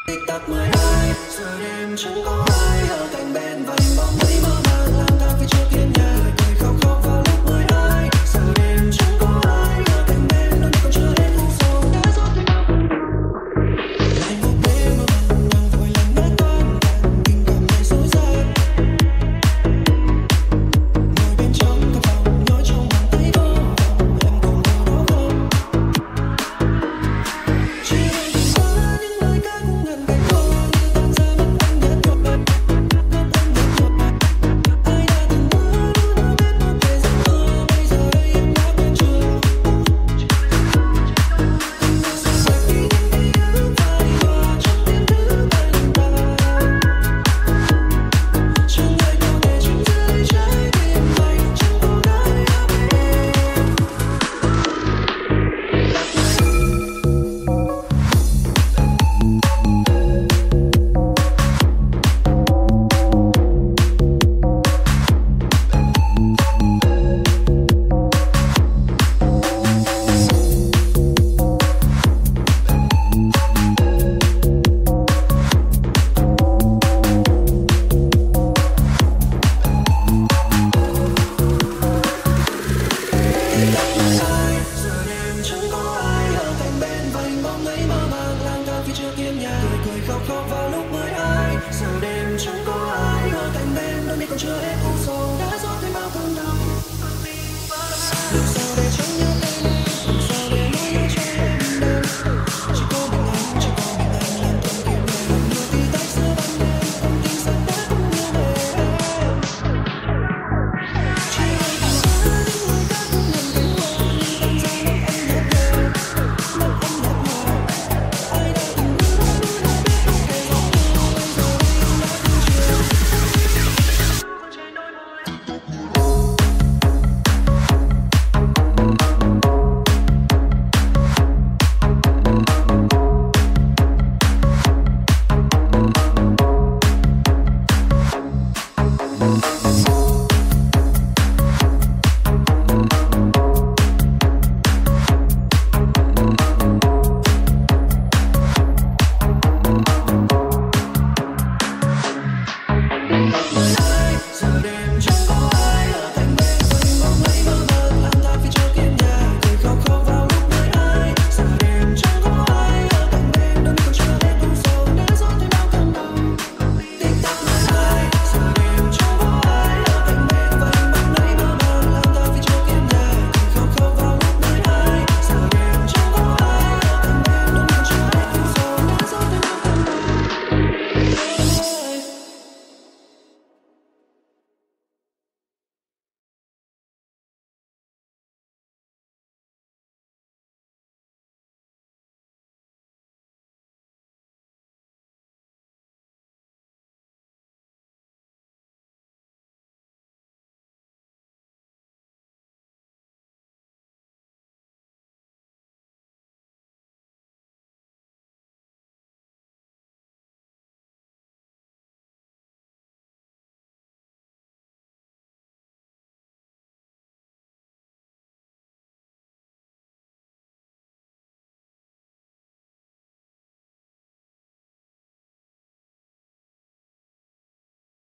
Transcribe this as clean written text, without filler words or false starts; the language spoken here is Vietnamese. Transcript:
Tích tắc mười hai giờ đêm chẳng có ai ở cạnh bên vành bóng mấy mơ màng lang thang phía trước thiên nhà cười khóc khóc vào lúc 12 giờ đêm chẳng có ai ở cạnh bên đôi còn chưa đến phút sau đã rót thêm bao lại một đêm mơ màng nhằng vội lần nát tan tình cảm này dối gian ngồi bên trong căn phòng nhói trong bàn tay vô vọng em còn đâu đó không chỉ đang tìm qua những lời ca cũng ngần cánh hoa như tan ra mất anh nhất rồi mất anh nhất rồi ai đã từng mơ luôn ở bên một thời giấc mơ bây giờ đây em đã quên chưa anh đã xa sạch đi những ký ức phai nhòa trong tim thứ ba lần ba chẳng ai có thể chìm dưới trái tim này chẳng có ai ở bên. Giờ đêm chẳng có ai ở cạnh bên vành bóng mấy mơ màng lang thang phía trước thiên nhà cười cười khóc khóc vào lúc